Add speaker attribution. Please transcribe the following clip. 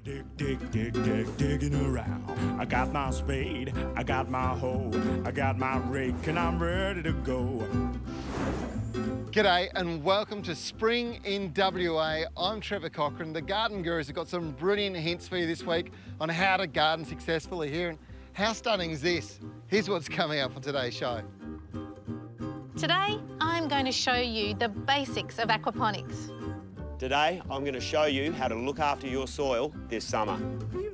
Speaker 1: Digging around. I got my spade, I got my hoe, I got my rake, and I'm ready to go.
Speaker 2: G'day and welcome to Spring in WA. I'm Trevor Cochran. The Garden Gurus have got some brilliant hints for you this week on how to garden successfully here. And how stunning is this? Here's what's coming up on today's show.
Speaker 3: Today, I'm going to show you the basics of aquaponics.
Speaker 4: Today, I'm going to show you how to look after your soil this summer.